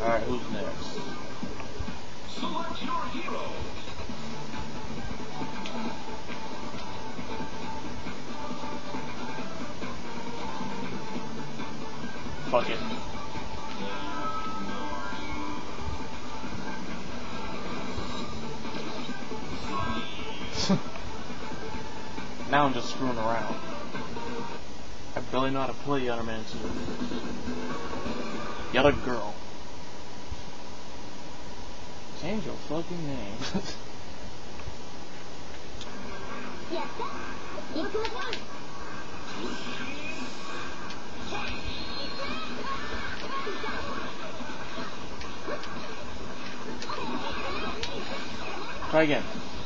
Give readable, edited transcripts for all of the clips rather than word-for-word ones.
Alright, who's next? Select your hero. Fuck it. Now I'm just screwing around. I barely know how to play Other Man 2. The other girl. Change your fucking name. Try again.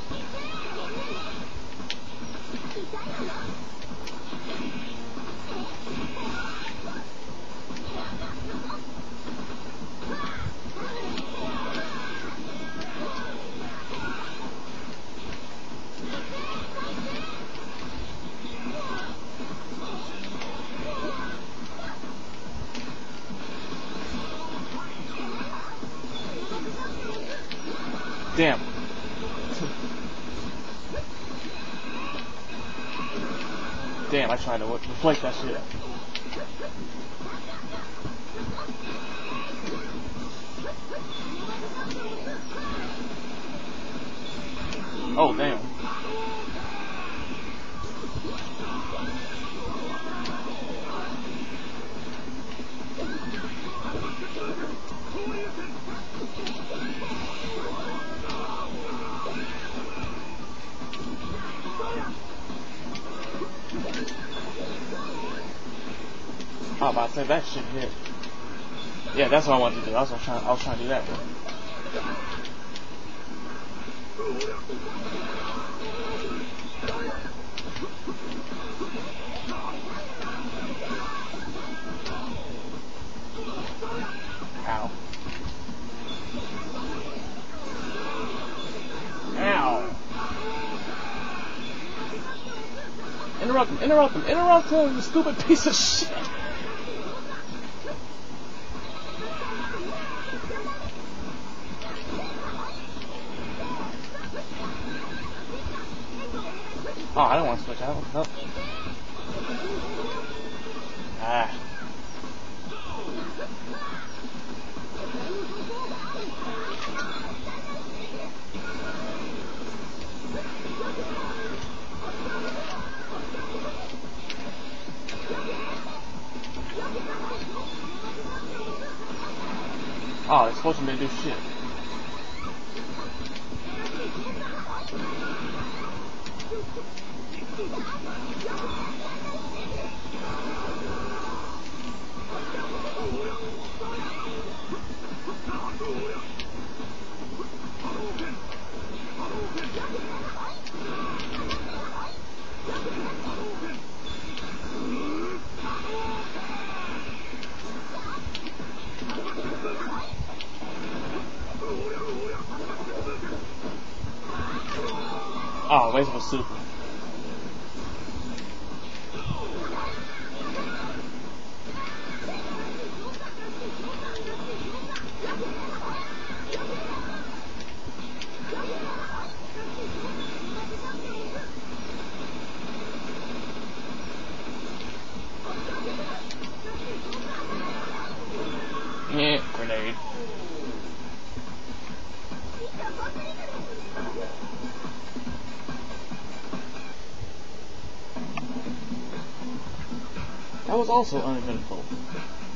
Damn. Damn, I tried to reflect that shit. Oh, damn. I was about to say that shit hit. Yeah, that's what I wanted to do. I was trying to do that one. Ow. Ow. Interrupt him, you stupid piece of shit. Oh, I don't want to switch out. Oh. Ah. Oh, it's supposed to be do shit. Oh, waste of a super. Yeah, grenade. That was also uneventful.